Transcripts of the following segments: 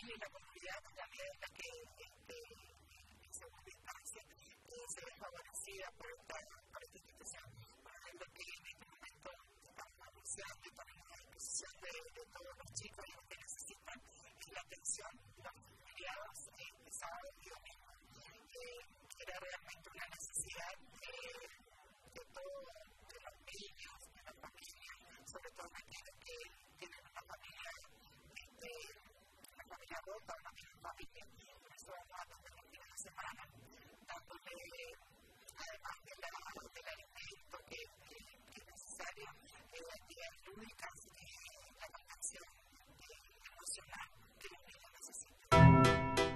familia y la comunidad también es la que en segunda instancia se ve favorecida por esta institución. Por ejemplo, que en este momento estamos anunciando y ponemos a disposición de todos los chicos y los que necesitan la atención, los feriados de sábado y domingo. Era realmente una necesidad de todos, de los niños, de las familias, sobre todo aquellos que tienen una familia rota, una familia. Por eso vamos a tener los fines de semana, dándole, además del alimento que es necesario, actividades lúdicas, la mantención emocional que los niños necesitan.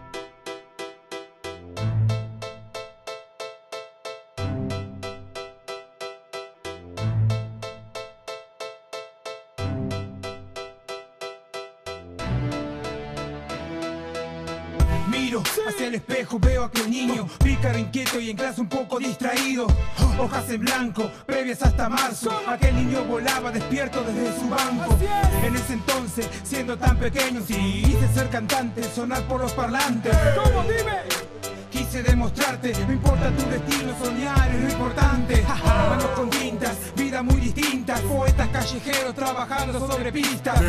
Miro hacia el espejo, veo a aquel niño pícaro, inquieto y en clase un poco distraído. Hojas en blanco, previas hasta marzo. Aquel niño volaba despierto desde su banco. En ese entonces, siendo tan pequeño, sí, quise ser cantante, sonar por los parlantes. ¿Cómo? Dime. Quise demostrarte, no importa tu destino, soñar es lo importante. Manos con tintas, vida muy distinta. Poetas callejeros trabajando sobre pistas.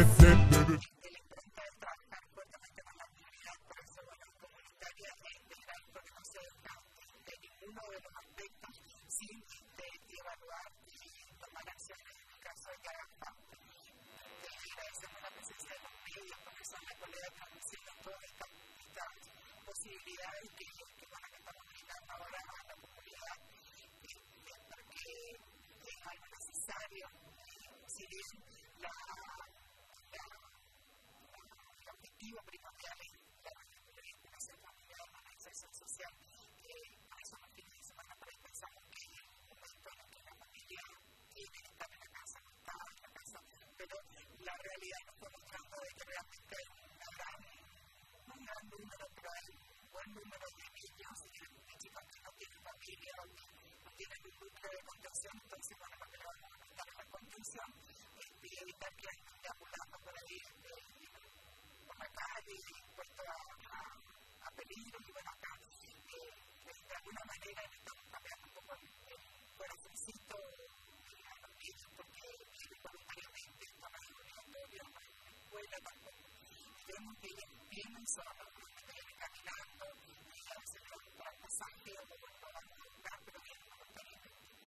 Uno de los aspectos sin evaluar y tomar acciones en el caso de cada parte. Agradecemos la presencia de los medios, porque son la colega transmitiendo todas estas posibilidades que estamos brindando ahora a la comunidad, porque es algo necesario. Si bien el objetivo primordial es la integración familiar, la reinserción social, por eso los fines de semana pensamos que es un momento en que la familia tiene que estar en la casa, no está en la casa, pero la realidad nos está mostrando de que realmente hay un gran número, pero hay un buen número de niños y de chicos que no tienen familia o no tienen un núcleo de contención. Entonces, bueno, lo que le vamos a buscar es la contención y evitar que anden deambulando por ahí por la calle y expuestos a peligro. Y bueno, acá de alguna manera estamos cambiando un poco el corazoncito a los niños, porque viven voluntariamente, están en el laboratorio, en la escuela tampoco. Vemos que ellos vienen solos